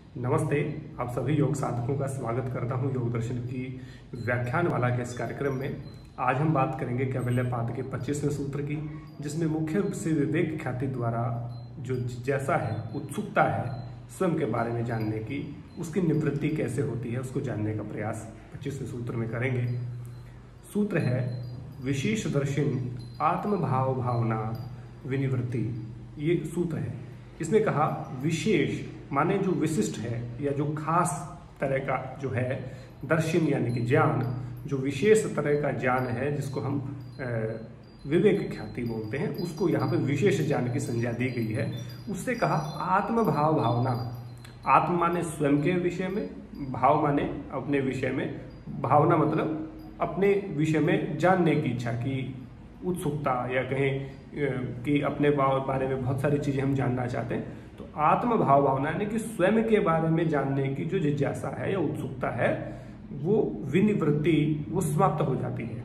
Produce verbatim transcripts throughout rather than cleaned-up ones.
नमस्ते। आप सभी योग साधकों का स्वागत करता हूं योग दर्शन की व्याख्यान वाला के इस कार्यक्रम में। आज हम बात करेंगे कैवल्यपाद के पच्चीसवें सूत्र की, जिसमें मुख्य रूप से विवेक ख्याति द्वारा जो जिज्ञासा है, उत्सुकता है स्वयं के बारे में जानने की, उसकी निवृत्ति कैसे होती है उसको जानने का प्रयास पच्चीसवें सूत्र में करेंगे। सूत्र है विशेष दर्शन आत्मभाव भावना विनिवृत्ति। ये सूत्र है। इसमें कहा विशेष माने जो विशिष्ट है या जो खास तरह का जो है दर्शन यानी कि ज्ञान, जो विशेष तरह का ज्ञान है जिसको हम विवेक ख्याति बोलते हैं, उसको यहाँ पे विशेष ज्ञान की संज्ञा दी गई है। उससे कहा आत्मभाव भावना। आत्म माने स्वयं के विषय में, भाव माने अपने विषय में, भावना मतलब अपने विषय में जानने की इच्छा की उत्सुकता, या कहें कि अपने बारे में बहुत सारी चीजें हम जानना चाहते हैं। तो आत्म भाव भावना यानी कि स्वयं के बारे में जानने की जो जिज्ञासा है या उत्सुकता है, वो विनिवृत्ति वो समाप्त हो जाती है।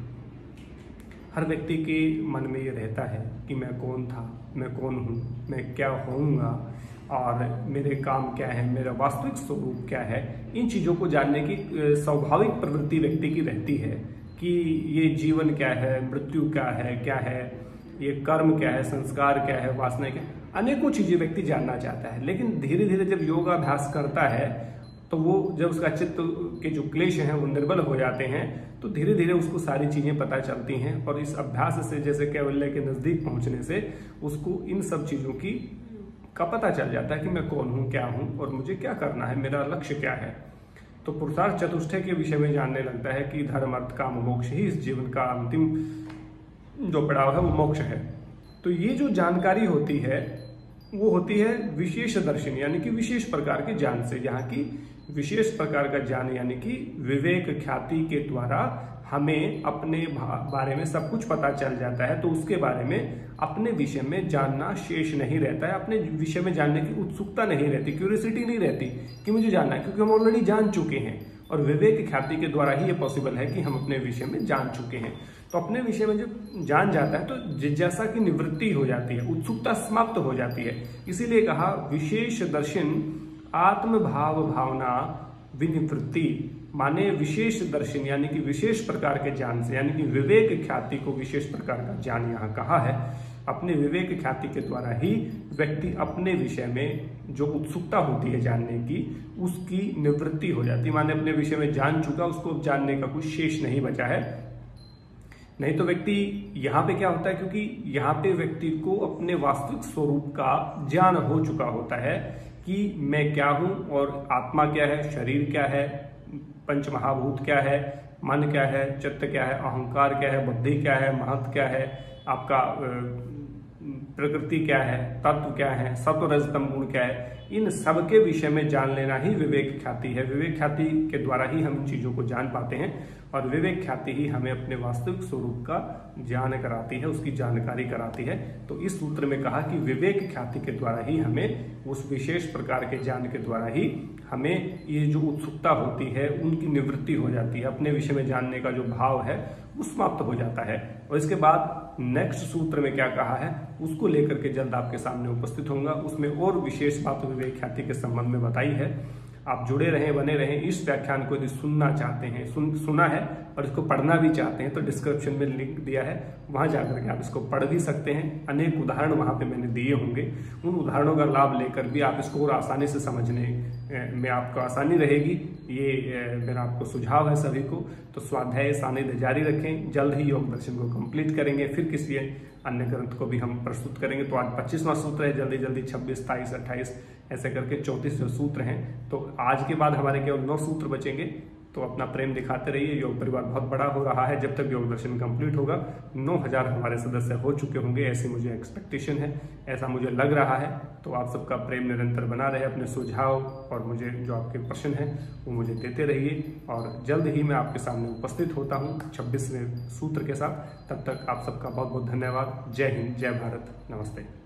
हर व्यक्ति के मन में ये रहता है कि मैं कौन था, मैं कौन हूँ, मैं क्या होऊंगा और मेरे काम क्या है, मेरा वास्तविक स्वरूप क्या है। इन चीजों को जानने की स्वाभाविक प्रवृत्ति व्यक्ति की रहती है कि ये जीवन क्या है, मृत्यु क्या है, क्या है ये कर्म क्या है, संस्कार क्या है, वासना क्या है, अनेकों चीजें व्यक्ति जानना चाहता है। लेकिन धीरे धीरे जब योगाभ्यास करता है तो वो जब उसका चित्त के जो क्लेश हैं वो निर्बल हो जाते हैं, तो धीरे धीरे उसको सारी चीजें पता चलती हैं। और इस अभ्यास से, जैसे कैवल्य के नजदीक पहुंचने से, उसको इन सब चीजों की का पता चल जाता है कि मैं कौन हूँ, क्या हूँ और मुझे क्या करना है, मेरा लक्ष्य क्या है। तो पुरुषार्थ चतुष्टय के विषय में जानने लगता है कि धर्म अर्थ काम मोक्ष ही इस जीवन का अंतिम जो पड़ाव है वो मोक्ष है। तो ये जो जानकारी होती है वो होती है विशेष दर्शन यानी कि विशेष प्रकार के ज्ञान से। यहाँ की विशेष प्रकार का ज्ञान यानी कि विवेक ख्याति के द्वारा हमें अपने बारे में सब कुछ पता चल जाता है। तो उसके बारे में अपने विषय में जानना शेष नहीं रहता है, अपने विषय में जानने की उत्सुकता नहीं रहती, क्यूरियोसिटी नहीं रहती कि मुझे जानना है, क्योंकि हम ऑलरेडी जान चुके हैं। और विवेक ख्याति के द्वारा ही ये पॉसिबल है कि हम अपने विषय में जान चुके हैं। तो अपने विषय में जब जान जाता है तो जिज्ञासा की निवृत्ति हो जाती है, उत्सुकता समाप्त हो जाती है। इसीलिए कहा विशेष दर्शन आत्मभाव भावना विनिवृत्ति, माने विशेष दर्शन यानी कि विशेष प्रकार के ज्ञान से, यानी कि विवेक ख्याति को विशेष प्रकार का ज्ञान यहाँ कहा है। अपने विवेक ख्याति के द्वारा ही व्यक्ति अपने विषय में जो उत्सुकता होती है जानने की, उसकी निवृत्ति हो जाती है। माने अपने विषय में जान चुका, उसको जानने का कुछ शेष नहीं बचा है। नहीं तो व्यक्ति यहाँ पे क्या होता है, क्योंकि यहाँ पे व्यक्ति को अपने वास्तविक स्वरूप का ज्ञान हो चुका होता है कि मैं क्या हूँ और आत्मा क्या है, शरीर क्या है, पंच महाभूत क्या है, मन क्या है, चित्त क्या है, अहंकार क्या है, बुद्धि क्या है, महत्व क्या है, आपका प्रकृति क्या है, तत्व क्या है, सत्व रज तम गुण क्या है। इन सब के विषय में जान लेना ही विवेक ख्याति है। विवेक ख्याति के द्वारा ही हम इन चीजों को जान पाते हैं और विवेक ख्याति ही हमें अपने वास्तविक स्वरूप का ज्ञान कराती है, उसकी जानकारी कराती है। तो इस सूत्र में कहा कि विवेक ख्याति के द्वारा ही हमें, उस विशेष प्रकार के ज्ञान के द्वारा ही हमें ये जो उत्सुकता होती है उनकी निवृत्ति हो जाती है, अपने विषय में जानने का जो भाव है वो समाप्त हो जाता है। और इसके बाद नेक्स्ट सूत्र में क्या कहा है उसको लेकर के जल्द आपके सामने उपस्थित होऊंगा। उसमें और विशेष बात विवेक ख्याति के संबंध में बताई है। आप जुड़े रहें, बने रहें। इस व्याख्यान को यदि सुनना चाहते हैं, सुन सुना है और इसको पढ़ना भी चाहते हैं तो डिस्क्रिप्शन में लिंक दिया है, वहां जाकर के आप इसको पढ़ भी सकते हैं। अनेक उदाहरण वहां पे मैंने दिए होंगे, उन उदाहरणों का लाभ लेकर भी आप इसको और आसानी से समझने में आपको आसानी रहेगी। ये मेरा आपको सुझाव है सभी को। तो स्वाध्याय सानिध्य जारी रखें। जल्द ही योग दर्शन को कंप्लीट करेंगे, फिर किसी अन्य ग्रंथ को भी हम प्रस्तुत करेंगे। तो आज पच्चीसवां सूत्र है, जल्दी जल्दी छब्बीस, सताईस, अट्ठाईस ऐसे करके चौंतीस जो सूत्र हैं। तो आज के बाद हमारे केवल नौ सूत्र बचेंगे। तो अपना प्रेम दिखाते रहिए। योग परिवार बहुत बड़ा हो रहा है। जब तक योग दर्शन कंप्लीट होगा नौ हजार हमारे सदस्य हो चुके होंगे, ऐसी मुझे एक्सपेक्टेशन है, ऐसा मुझे लग रहा है। तो आप सबका प्रेम निरंतर बना रहे। अपने सुझाव और मुझे जो आपके प्रश्न हैं वो मुझे देते रहिए। और जल्द ही मैं आपके सामने उपस्थित होता हूँ छब्बीसवें सूत्र के साथ। तब तक आप सबका बहुत बहुत धन्यवाद। जय हिंद, जय भारत, नमस्ते।